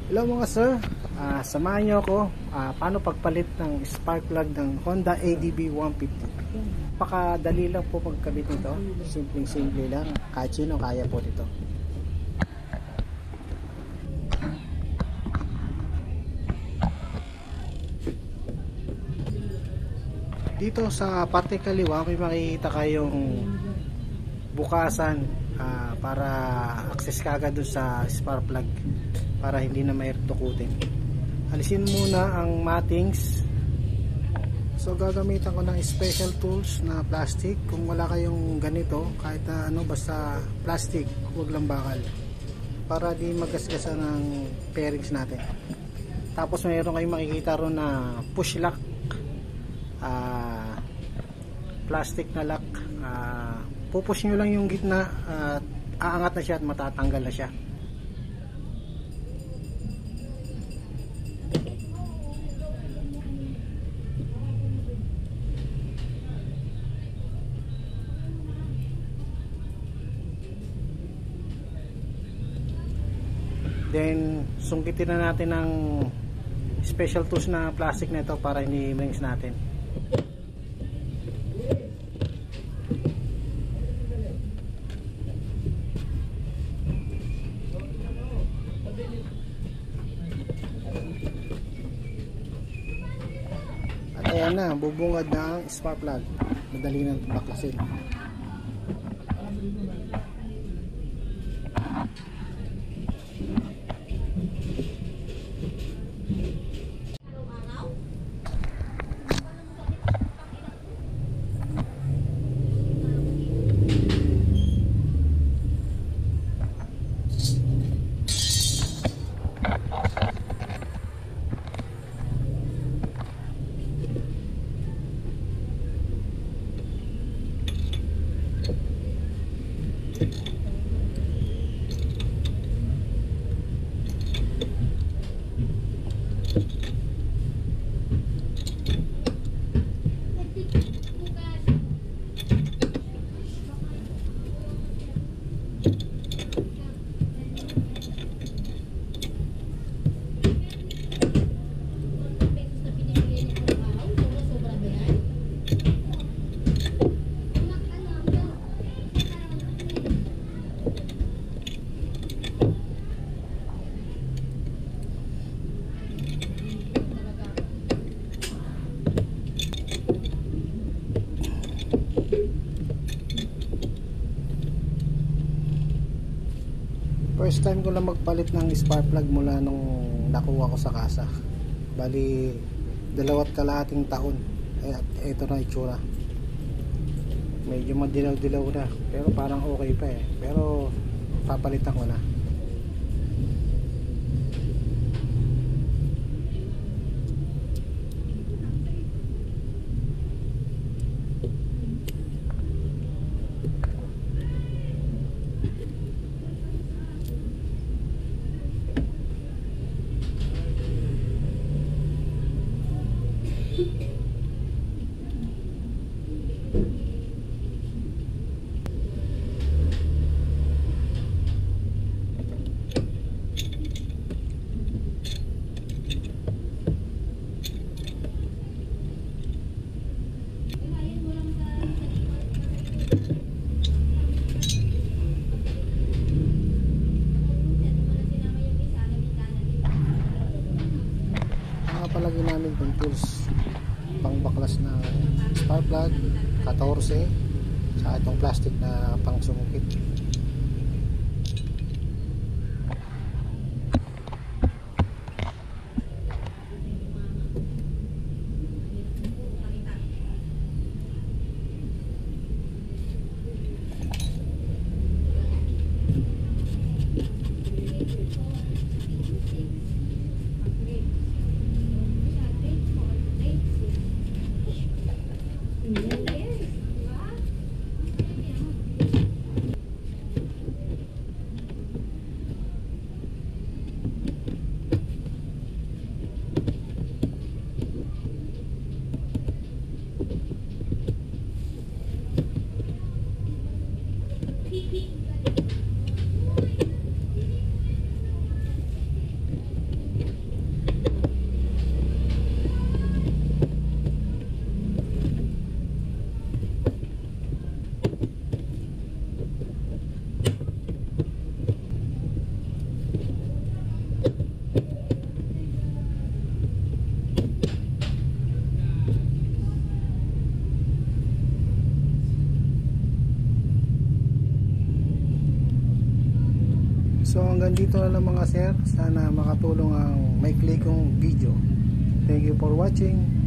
Hello mga sir, samahan nyo ako paano pagpalit ng spark plug ng Honda ADB 150. Pakadali lang po pagkabit nito, simple lang, kahit sino kaya po dito. Dito sa parte kaliwa may makikita kayong bukasan para access kagad dun sa spark plug para hindi na mahirap dukutin. Alisin muna ang mattings. So gagamitan ko ng special tools na plastic. Kung wala kayong ganito, kahit ano basta plastic, huwag lang bakal, para di magasgasan ng pairings natin. Tapos mayroon kayong makikita ron na push lock, plastic na lock. Pupush nyo lang yung gitna at aangat na siya at matatanggal na siya. Then sungkitin na natin ng special tools na plastic na ito para hindi rings natin. At ayan na, bubungad na ang spark plug. Madali nang baklasin. First time ko lang magpalit ng spark plug mula nung nakuha ko sa kasa. Bali 2 kalahating taon. Ito na itsura. Medyo madilaw-dilaw na, pero parang okay pa eh. Pero papalitan ko na. Palagi namin itong tools pang baklas na spark plug 14 sa itong plastic na pang sumukit. So hanggang dito na lang mga sir. Sana makatulong ang maikli kong video. Thank you for watching.